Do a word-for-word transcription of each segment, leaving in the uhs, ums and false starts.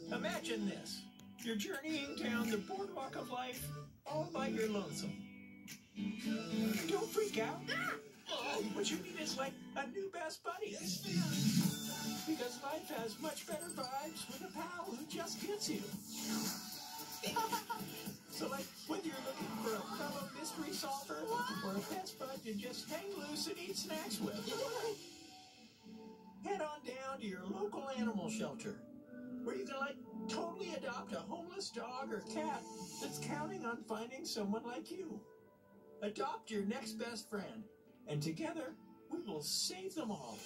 Imagine this. You're journeying down the boardwalk of life all by your lonesome. Don't freak out. What you need is like a new best buddies. Because life has much better vibes with a pal who just gets you. So like, whether you're looking for a fellow mystery solver or a best bud to just hang loose and eat snacks with, head on down to your local animal shelter, where you can like totally adopt a homeless dog or cat that's counting on finding someone like you. Adopt your next best friend, and together we will save them all.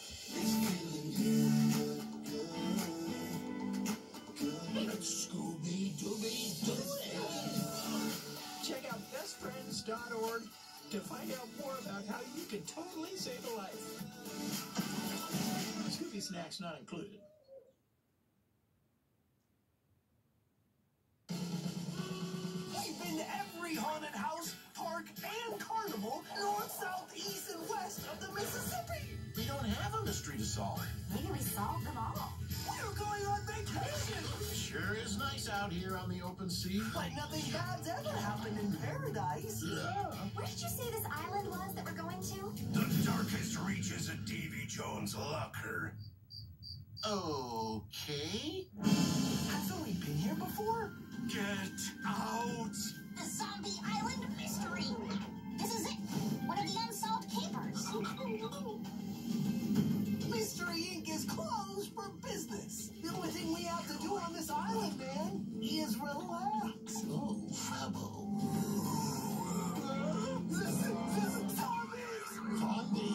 Let's Scooby-Dooby do it! Check out best friends dot org to find out more about how you can totally save a life. Scooby snacks not included. We've been to every haunted house, park, and carnival, north, south, east, and west of the Mississippi. We don't have a mystery to solve. Maybe we solved them all. We're going on vacation. Sure is nice out here on the open sea. Like nothing bad's ever happened in paradise. Yeah. Where did you say this island was that we're going to? The darkest reaches of Davy Jones' locker. Okay. Haven't we been here before? Get out! The Zombie Island Mystery. This is it. One of the unsolved capers. Mystery Incorporated is closed for business. The only thing we have to do on this island, man, is relax. Oh, trouble. Listen, listen, zombies! Zombies?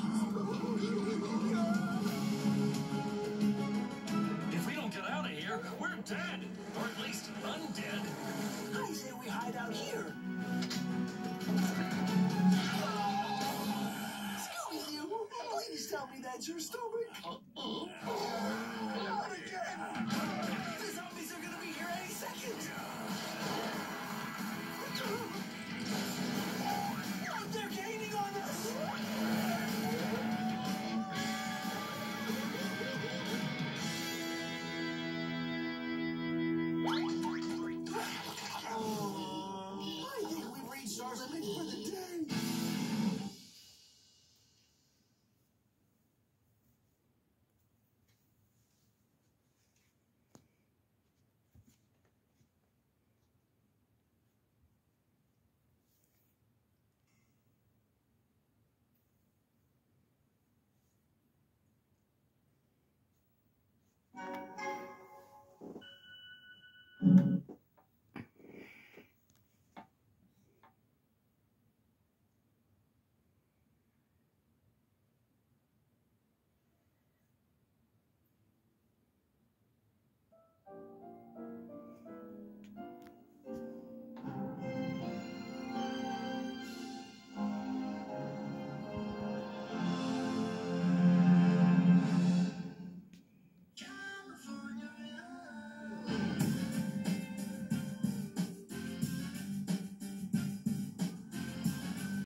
If we don't get out of here, we're dead. Or at least undead. I say we hide out here. Scooby-Doo, please tell me that's your stomach. Uh-oh. Not again. The zombies are gonna be here any second. They're gaining on us. I think we've reached our limit for the day.